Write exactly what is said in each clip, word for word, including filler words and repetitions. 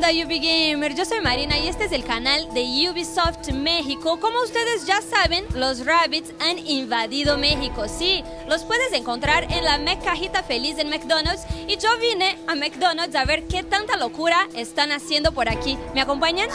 Hola UbiGamer, yo soy Marina y este es el canal de Ubisoft México. Como ustedes ya saben, los Rabbids han invadido México. Sí, los puedes encontrar en la Cajita Feliz en McDonald's y yo vine a McDonald's a ver qué tanta locura están haciendo por aquí. ¿Me acompañan?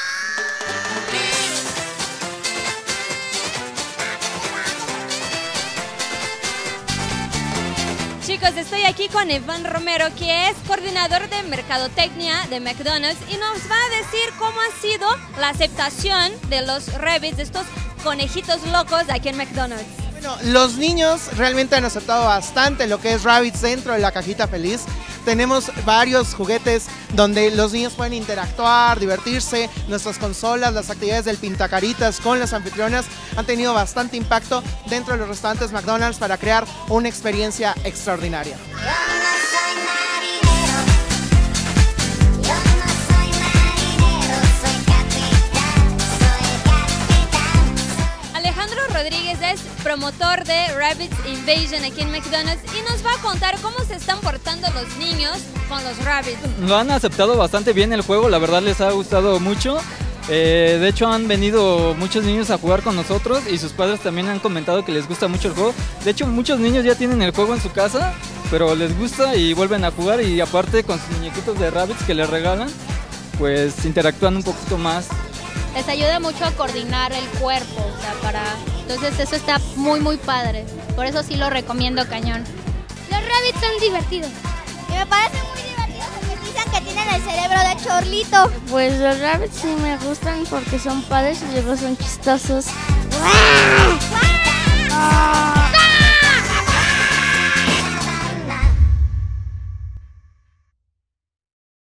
Chicos, estoy aquí con Iván Romero, que es coordinador de mercadotecnia de McDonald's y nos va a decir cómo ha sido la aceptación de los Rabbids, estos conejitos locos aquí en McDonald's. Bueno, los niños realmente han aceptado bastante lo que es Rabbids dentro de la Cajita Feliz. Tenemos varios juguetes donde los niños pueden interactuar, divertirse. Nuestras consolas, las actividades del Pintacaritas con las anfitrionas han tenido bastante impacto dentro de los restaurantes McDonald's para crear una experiencia extraordinaria. Alejandro Rodríguez es promotor de Rabbids Invasion aquí en McDonald's y nos va a contar cómo se están portando los niños con los Rabbids. Lo han aceptado bastante bien el juego, la verdad les ha gustado mucho. Eh, de hecho han venido muchos niños a jugar con nosotros y sus padres también han comentado que les gusta mucho el juego. De hecho muchos niños ya tienen el juego en su casa, pero les gusta y vuelven a jugar, y aparte con sus muñequitos de Rabbids que les regalan, pues interactúan un poquito más. Les ayuda mucho a coordinar el cuerpo, o sea, para... Entonces eso está muy muy padre, por eso sí lo recomiendo cañón. Los Rabbids son divertidos. Y me parecen muy divertidos porque dicen que tienen el cerebro de chorlito. Pues los Rabbids sí me gustan porque son padres y luego son chistosos. ¡Guau! ¡Guau!